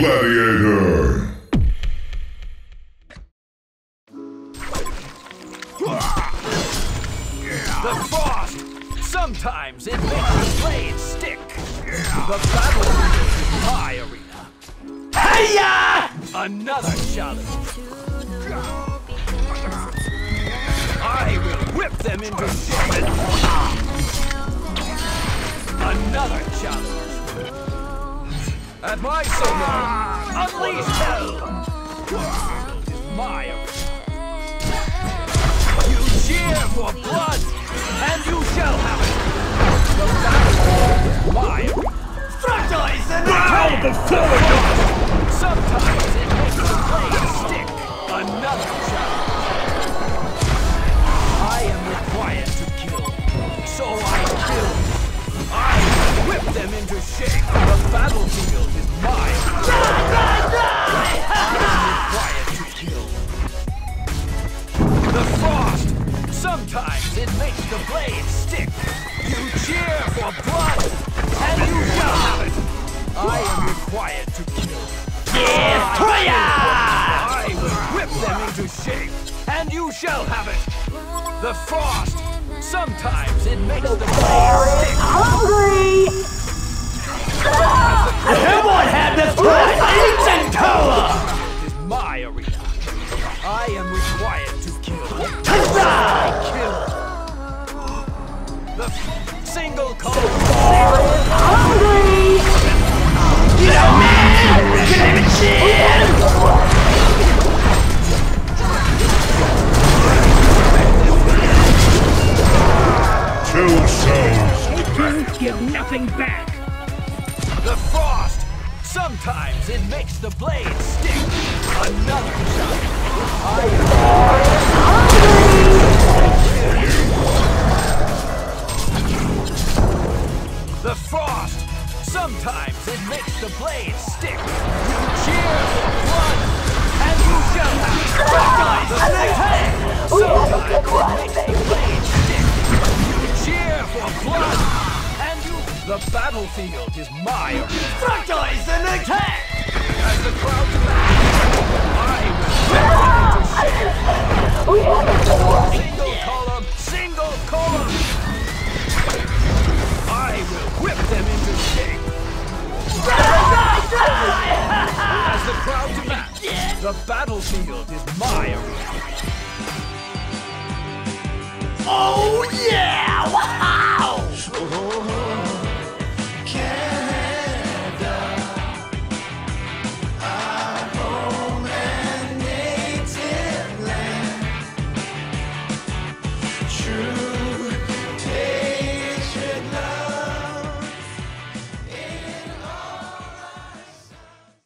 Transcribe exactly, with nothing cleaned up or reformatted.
Gladiator! The frost! Sometimes it makes the blade stick! The battlefield is my arena! Hiya! Another challenge! I will whip them into shape! Another challenge! At my signal, unleash hell! My arena! You cheer for blood, and you shall have it! The battlefield is my arena! Structures and bow before you! Sometimes it makes the blade stick! Another challenge! I am required to kill, so I kill! I whip them into shape! The battlefield is mine! I am required to kill! The frost! Sometimes it makes the blade stick! You cheer for blood, and you shall have it! I am required to kill! Destroyer! I will whip them into shape, and you shall have it! The frost! Sometimes it makes the blade stick! Hungry! Everyone had this place ancient color! This is my arena. I am required to kill. Huzzah! Kill! The single call! Hungry! You know, man! Can I have a chance? Two souls! Give nothing back! The frost! Sometimes it makes the blade stick! Another shot! I The frost! Sometimes it makes the blade stick! You cheer for blood, and you shall have it! Sometimes it makes the blade stick! You cheer for blood, and you... The battlefield is my arena! Structures and attack! As the crowd I will whip them into shape! Single column! Single column! I will whip them into shape! As the crowd demands, the battlefield is my arena!